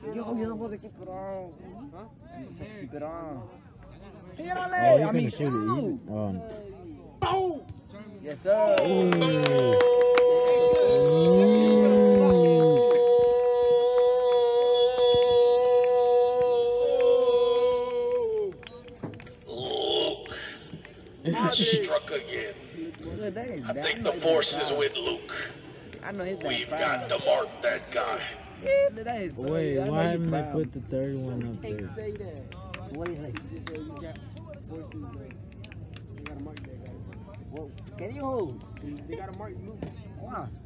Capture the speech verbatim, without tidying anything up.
Yo, you're supposed to keep it on. Huh? Keep it on. Oh, you're gonna shoot it even. Um. Boom! Yes, sir. He struck again. Good, that is I that think the force is with Luke. I know he's that We've proud. got to mark that guy. Yeah, that is Wait, I know why he haven't they proud. put the third one up there? Can't say that. What do you think? Just say you got forces. Like, they gotta mark that guy. Well, can you hold? They gotta mark Luke. Why?